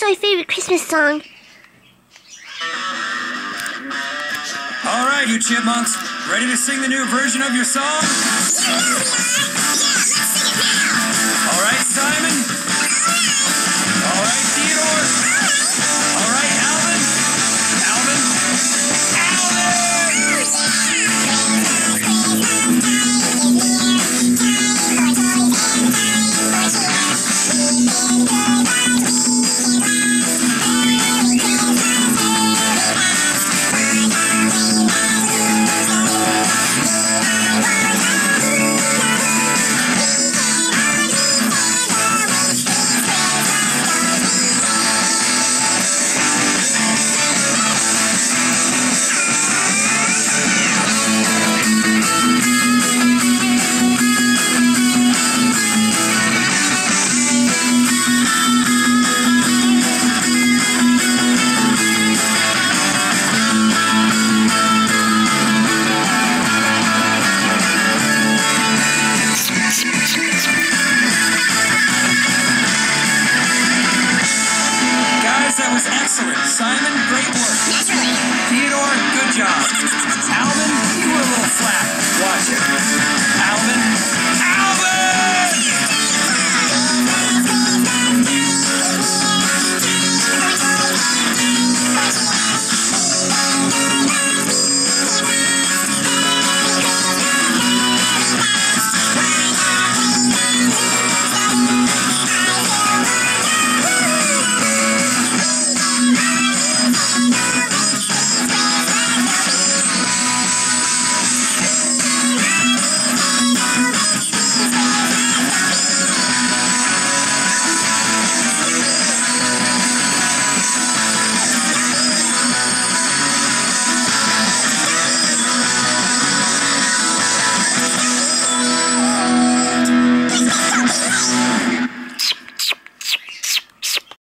my favorite Christmas song. All right, you chipmunks, ready to sing the new version of your song? All right, Simon. All right, Theodore. All right, Alvin. Alvin. That was excellent. Simon, great work. Naturally. Theodore, good job. Alvin, you were a little flat. Watch it.